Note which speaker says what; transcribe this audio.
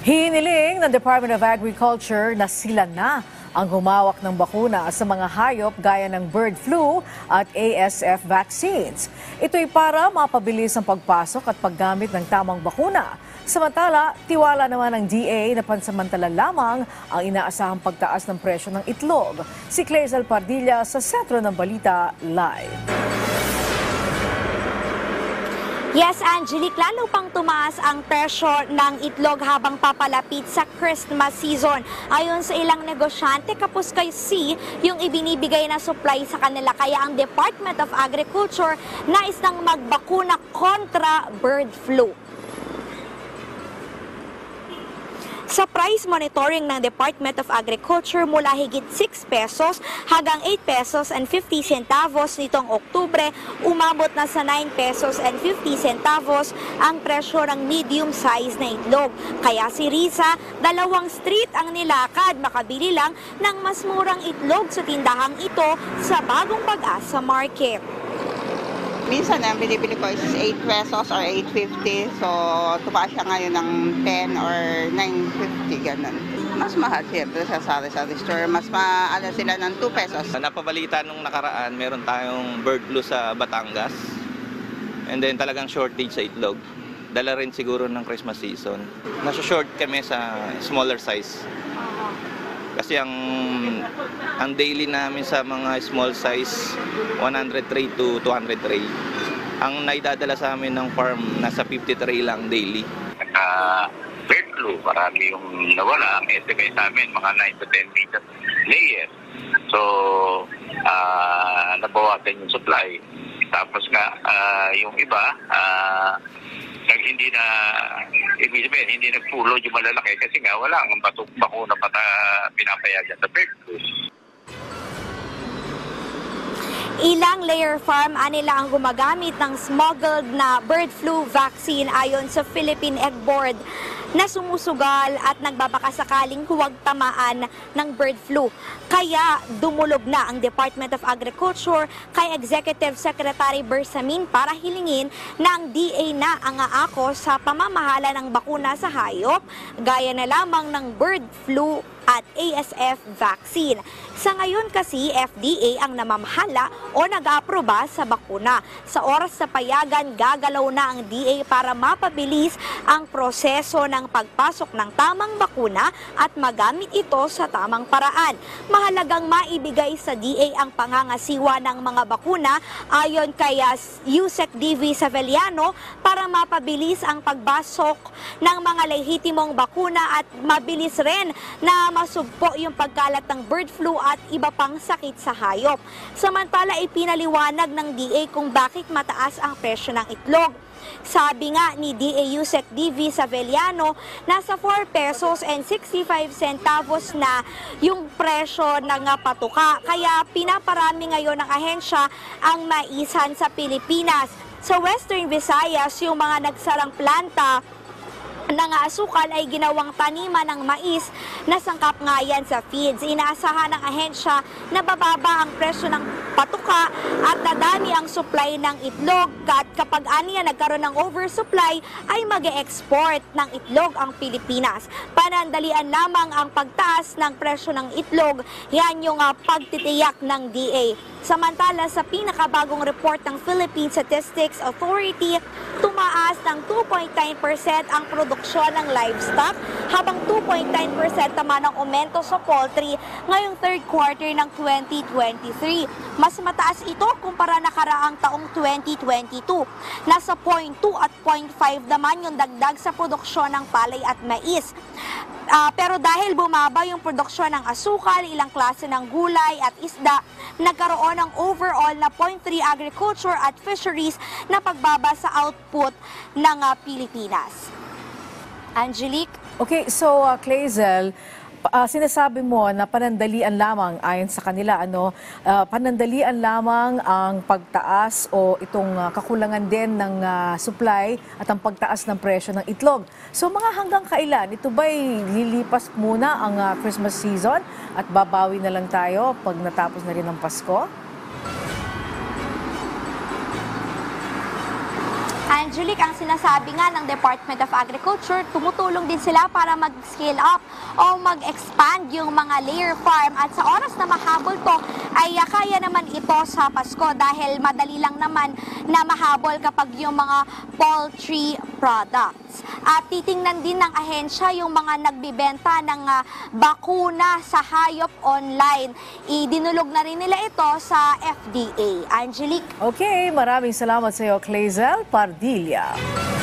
Speaker 1: Hiniling ng Department of Agriculture na sila na ang humawak ng bakuna sa mga hayop gaya ng bird flu at ASF vaccines. Ito'y para mapabilis ang pagpasok at paggamit ng tamang bakuna. Samantala, tiwala naman ng DA na pansamantala lamang ang inaasahang pagtaas ng presyo ng itlog. Si Clazel Pardilla sa Sentro ng Balita Live.
Speaker 2: Yes, Angelique, lalo pang tumaas ang presyo ng itlog habang papalapit sa Christmas season. Ayon sa ilang negosyante, kapos kasi yung ibinibigay na supply sa kanila. Kaya ang Department of Agriculture nais nang magbakuna kontra bird flu. Sa price monitoring ng Department of Agriculture mula higit 6 pesos hanggang 8 pesos and 50 centavos nitong Oktubre, umabot na sa 9 pesos and 50 centavos ang presyo ng medium size na itlog. Kaya si Risa, 2 street ang nilakad, makabili lang ng mas murang itlog sa tindahang ito sa Bagong Pag-asa Market.
Speaker 3: Minsan ang binibili ko is 8 pesos or 8.50. So, tumaas siya ngayon ng 10 or 9.50, ganun. Mas mahal siyempre sa sari-sari store. Mas maala sila ng 2 pesos.
Speaker 4: Napabalita nung nakaraan, meron tayong bird flu sa Batangas. And then talagang shortage sa itlog. Dala rin siguro ng Christmas season. Nasa-short kami sa smaller size. Kasi ang daily namin sa mga small size, 100 tray to 200 tray. Ang naidadala sa amin ng farm, nasa 50 tray lang daily.
Speaker 5: Bird flu, marami yung nawala. Ang estimate sa amin, mga 9 to 10 meters layers. So, nabawasan yung supply. Tapos nga, yung iba, hindi na, ibig sabihin, hindi nagpulod yung malalaki kasi nga wala ang bakuna pa na pinapayagan sa bird flu.
Speaker 2: Ilang layer farm nila ang gumagamit ng smuggled na bird flu vaccine ayon sa Philippine Egg Board na sumusugal at nagbabakasakaling huwag tamaan ng bird flu. Kaya dumulog na ang Department of Agriculture kay Executive Secretary Bersamin para hilingin na ang DA na ang aako sa pamamahala ng bakuna sa hayop, gaya na lamang ng bird flu at ASF vaccine. Sa ngayon kasi, FDA ang namamahala o nag-aproba sa bakuna. Sa oras sa payagan, gagalaw na ang DA para mapabilis ang proseso ng pagpasok ng tamang bakuna at magamit ito sa tamang paraan. Mahalagang maibigay sa DA ang pangangasiwa ng mga bakuna ayon kay Yusek D.V. Saveliano para mapabilis ang pagbasok ng mga lehitimong bakuna at mabilis rin na masugpo yung pagkalat ng bird flu at iba pang sakit sa hayop. Samantala, ipinaliwanag ng DA kung bakit mataas ang presyo ng itlog. Sabi nga ni DA Yusek D.V. Saveliano, nasa 4 pesos and 65 centavos na yung presyo ng patuka. Kaya pinaparami ngayon ng ahensya ang maisan sa Pilipinas. Sa Western Visayas, yung mga nagsarang planta ng asukal ay ginawang taniman ng mais na sangkap nga yan sa feeds. Inaasahan ng ahensya na bababa ang presyo ng patuka at dadami ang supply ng itlog at kapag aniya nagkaroon ng oversupply ay mag-e-export ng itlog ang Pilipinas. Panandalian lamang ang pagtaas ng presyo ng itlog, yan yung pagtitiyak ng DA. Samantala, sa pinakabagong report ng Philippine Statistics Authority, tumaas ng 2.9% ang produksyon ng livestock, habang 2.9% naman ang aumento sa poultry ngayong third quarter ng 2023. Mas mataas ito kumpara nakaraang taong 2022. Nasa 0.2 at 0.5 naman yung dagdag sa produksyon ng palay at mais. Pero dahil bumaba yung produksyon ng asukal, ilang klase ng gulay at isda, nagkaroon ng overall na 0.3 agriculture at fisheries na pagbaba sa output ng Pilipinas. Angelique?
Speaker 1: Okay, so Clazel, sinasabi mo na panandalian lamang ayon sa kanila, panandalian lamang ang pagtaas o itong kakulangan din ng supply at ang pagtaas ng presyo ng itlog. So mga hanggang kailan? Ito ba'y lilipas muna ang Christmas season at babawi na lang tayo pag natapos na rin ang Pasko?
Speaker 2: Angelique, ang sinasabi nga ng Department of Agriculture, tumutulong din sila para mag-scale up o mag-expand yung mga layer farm at sa oras na mahabol to ay kaya naman ito sa Pasko dahil madali lang naman na mahabol kapag yung mga poultry products. At titingnan din ng ahensya yung mga nagbibenta ng bakuna sa hayop online. Idinulog na rin nila ito sa FDA. Angelique?
Speaker 1: Okay, maraming salamat sa iyo, Clazel Pardilla.